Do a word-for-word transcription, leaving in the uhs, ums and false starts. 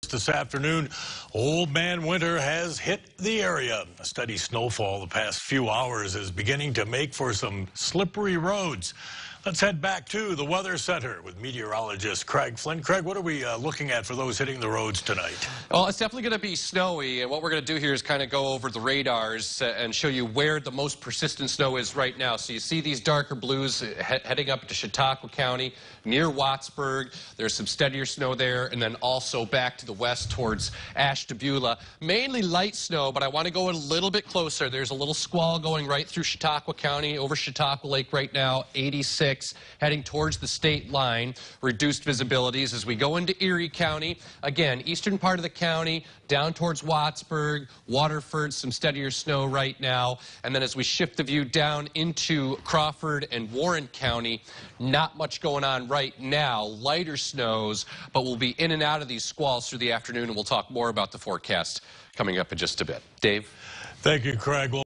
This afternoon, Old Man Winter has hit the area. A steady snowfall the past few hours is beginning to make for some slippery roads. Let's head back to the Weather Center with meteorologist Craig Flynn. Craig, what are we uh, looking at for those hitting the roads tonight? Well, it's definitely going to be snowy, and what we're going to do here is kind of go over the radars uh, and show you where the most persistent snow is right now. So you see these darker blues he heading up to Chautauqua County, near Wattsburg. There's some steadier snow there, and then also back to the west towards Ashtabula. Mainly light snow, but I want to go a little bit closer. There's a little squall going right through Chautauqua County, over Chautauqua Lake right now, eighty-six. Heading towards the state line, reduced visibilities as we go into Erie County. Again, eastern part of the county, down towards Wattsburg, Waterford, some steadier snow right now. And then as we shift the view down into Crawford and Warren County, not much going on right now. Lighter snows, but we'll be in and out of these squalls through the afternoon, and we'll talk more about the forecast coming up in just a bit. Dave? Thank you, Craig. Well,